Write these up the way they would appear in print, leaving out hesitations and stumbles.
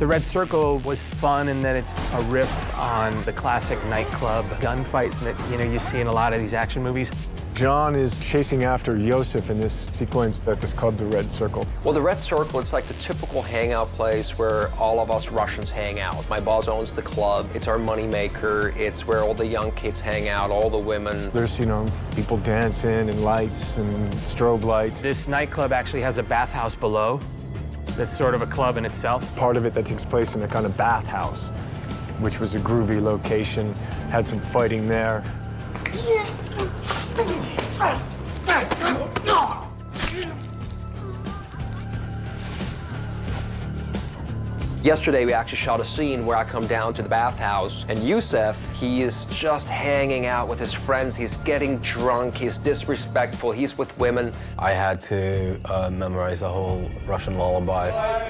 The Red Circle was fun in that it's a riff on the classic nightclub gunfights that, you see in a lot of these action movies. John is chasing after Yosef in this sequence at this club, the Red Circle. Well, the Red Circle, it's like the typical hangout place where all of us Russians hang out. My boss owns the club. It's our moneymaker. It's where all the young kids hang out, all the women. There's, people dancing and lights and strobe lights. This nightclub actually has a bathhouse below that's sort of a club in itself. Part of it that takes place in a kind of bathhouse, which was a groovy location, had some fighting there. Yesterday, we actually shot a scene where I come down to the bathhouse, and Yosef, he is just hanging out with his friends. He's getting drunk. He's disrespectful. He's with women. I had to memorize the whole Russian lullaby.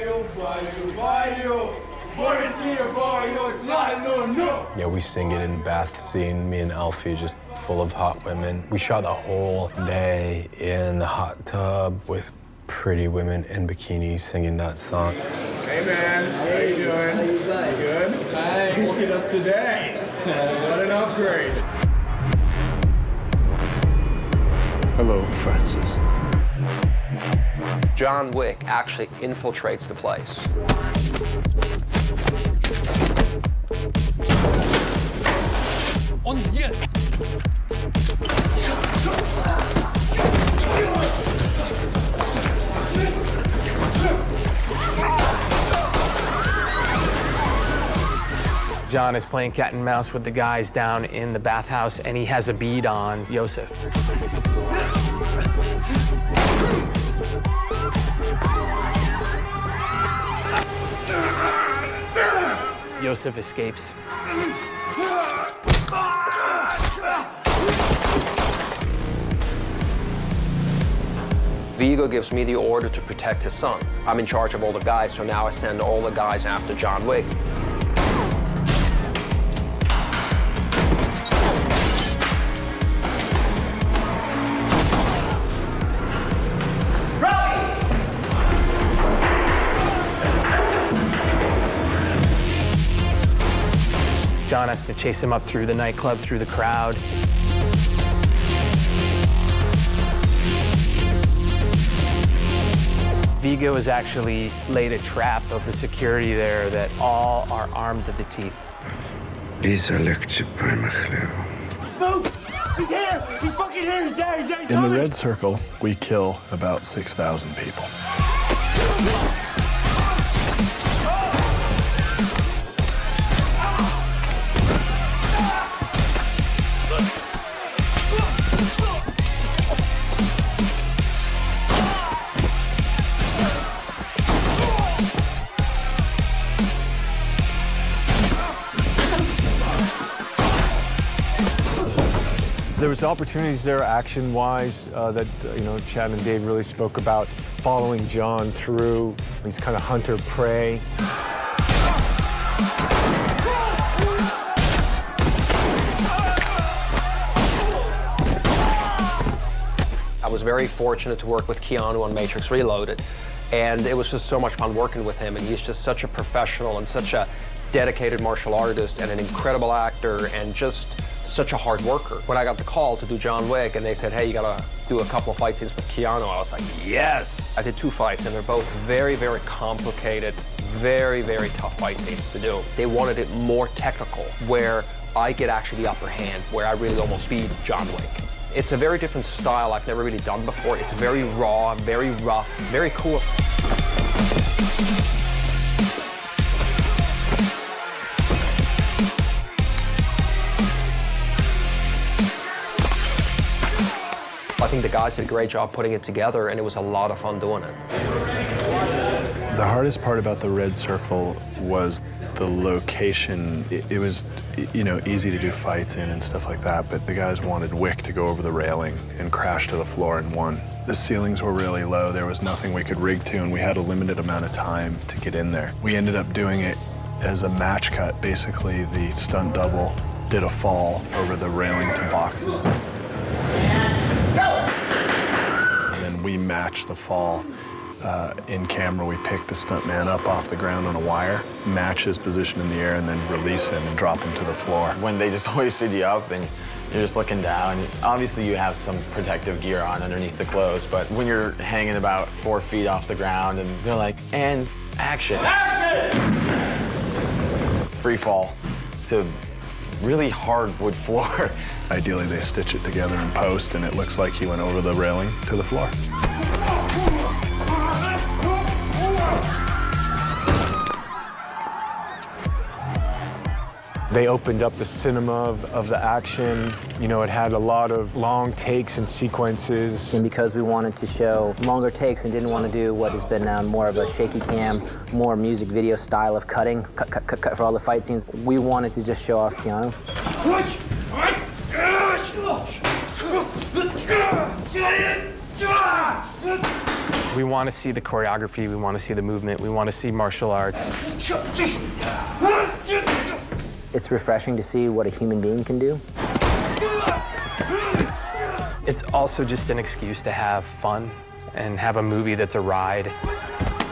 Yeah, we sing it in bath scene, me and Alfie, just full of hot women. We shot the whole day in the hot tub with pretty women in bikinis singing that song. Hey man, how you doing? Good? Hey, look at us today. What an upgrade. Hello, Francis. John Wick actually infiltrates the place. Он здесь! John is playing cat and mouse with the guys down in the bathhouse, and he has a bead on Yosef. Yosef escapes. Viggo gives me the order to protect his son. I'm in charge of all the guys, so now I send all the guys after John Wick. John has to chase him up through the nightclub, through the crowd. Viggo has actually laid a trap of the security there that all are armed to the teeth. Move! He's here! He's fucking here! He's there! He's there! He's In the coming! Red Circle, we kill about 6,000 people. There was opportunities there, action-wise, that Chad and Dave really spoke about. Following John through these kind of hunter-prey. I was very fortunate to work with Keanu on Matrix Reloaded, and it was just so much fun working with him, and he's just such a professional and such a dedicated martial artist and an incredible actor and just such a hard worker. When I got the call to do John Wick and they said, hey, you gotta do a couple of fight scenes with Keanu, I was like, yes! I did 2 fights and they're both very, very complicated, very, very tough fight scenes to do. They wanted it more technical, where I get actually the upper hand, where I really almost beat John Wick. It's a very different style I've never really done before. It's very raw, very rough, very cool. I think the guys did a great job putting it together, and it was a lot of fun doing it. The hardest part about the Red Circle was the location. It was, easy to do fights in and stuff like that, but the guys wanted Wick to go over the railing and crash to the floor and won. The ceilings were really low. There was nothing we could rig to, and we had a limited amount of time to get in there. We ended up doing it as a match cut. Basically, the stunt double did a fall over the railing to boxes. And then we matched the fall. In camera, we pick the stuntman up off the ground on a wire, match his position in the air, and then release him and drop him to the floor. When they just hoisted you up and you're just looking down, obviously you have some protective gear on underneath the clothes, but when you're hanging about 4 feet off the ground and they're like, and action! Free fall to really hard wood floor. Ideally, they stitch it together in post, and it looks like he went over the railing to the floor. They opened up the cinema of the action. You know, it had a lot of long takes and sequences. And because we wanted to show longer takes and didn't want to do what has been more of a shaky cam, more music video style of cutting, cut for all the fight scenes, we wanted to just show off Keanu. We want to see the choreography, we want to see the movement, we want to see martial arts. It's refreshing to see what a human being can do. It's also just an excuse to have fun and have a movie that's a ride.